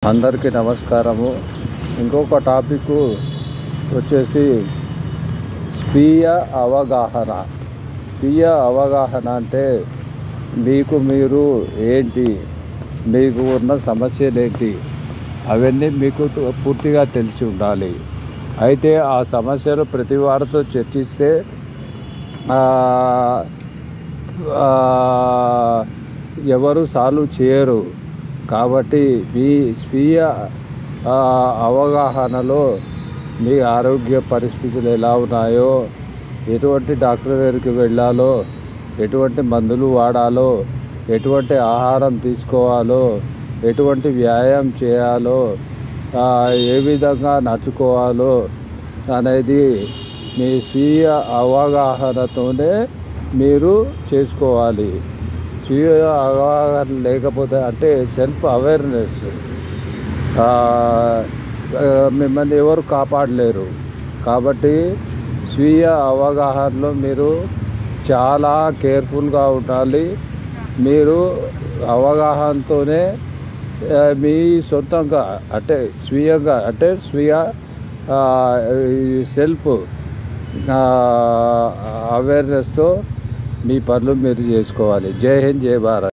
అందరికీ నమస్కారము. ఇంకొక టాపిక్ వచ్చేసి స్వీయ అవగాహన. స్వీయ అవగాహన అంటే మీరు ఏంటి, మీకు ఉన్న సమస్యలు ఏంటి, అవన్నీ మీకు పూర్తిగా తెలిసి ఉండాలి. అయితే ఆ సమస్యలు ప్రతి వారితో చర్చిస్తే ఎవరు సాల్వ్ చేయరు. కాబట్టి మీ స్వీయ అవగాహనలో మీ ఆరోగ్య పరిస్థితులు ఎలా ఉన్నాయో, ఎటువంటి డాక్టర్ దగ్గరికి వెళ్ళాలో, ఎటువంటి మందులు వాడాలో, ఎటువంటి ఆహారం తీసుకోవాలో, ఎటువంటి వ్యాయామం చేయాలో, ఏ విధంగా నడుచుకోవాలో అనేది మీ స్వీయ అవగాహనతోనే మీరు చేసుకోవాలి. స్వీయ అవగాహన లేకపోతే అంటే సెల్ఫ్ అవేర్నెస్, మిమ్మల్ని ఎవరు కాపాడలేరు. కాబట్టి స్వీయ అవగాహనలో మీరు చాలా కేర్ఫుల్గా ఉండాలి. మీరు అవగాహనతోనే మీ సొంతంగా అంటే స్వీయంగా అంటే స్వీయ సెల్ఫ్ అవేర్నెస్తో మీ పనులు మీరు చేసుకోవాలి. జై హింద్, జై భారత్.